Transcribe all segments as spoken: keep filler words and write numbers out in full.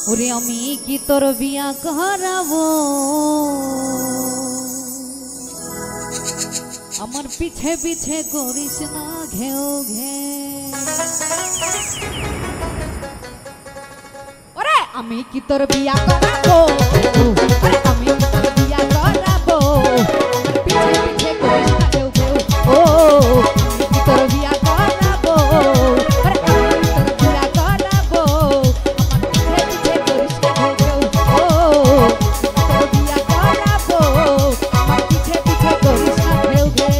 ওরে আমি কি তোর বিয়া করাবো, আমার পিছে পিছে করিস না ঘেউ ঘে। ওরে আমি কি তোর বিয়া করাবো, ওরে আমি কি তোর বিয়া করাবো, আমার পিছে পিছে করিস না ঘেউ ঘেউ। ও আমি কি তোর বিয়া করাবো, ওরে আমি কি তোর বিয়া করাবো, আমার পিছে পিছে করিস না ঘেউ ঘেউ। ও তোর বিয়া করাবো, আমার পিছে পিছে করিস না ঘেউ ঘেউ।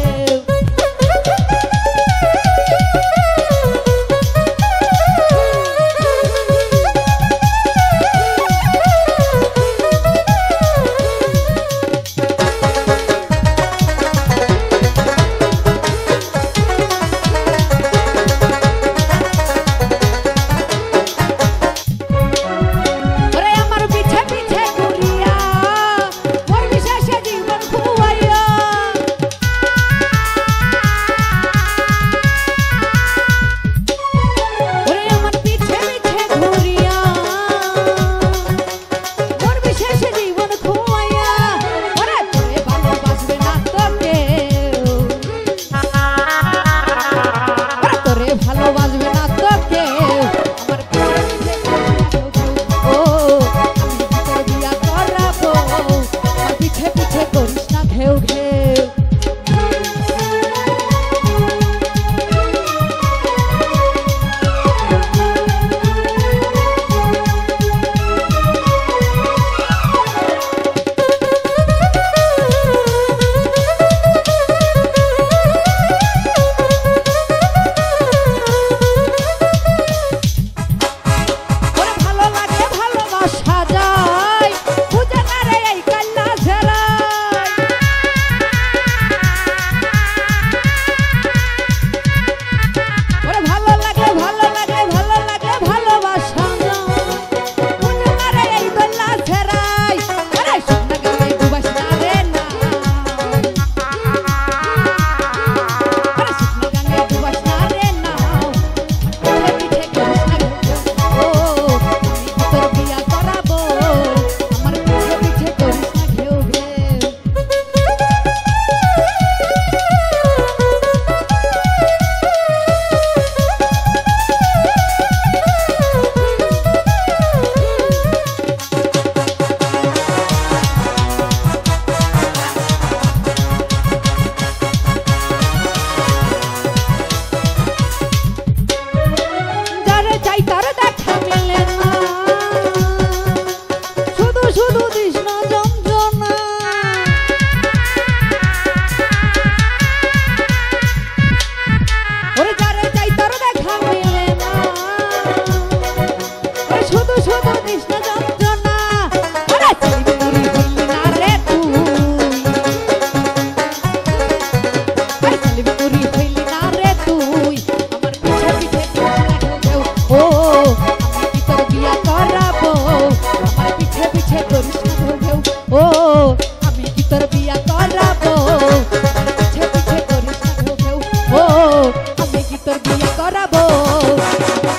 তোর বিয়ে করাবো।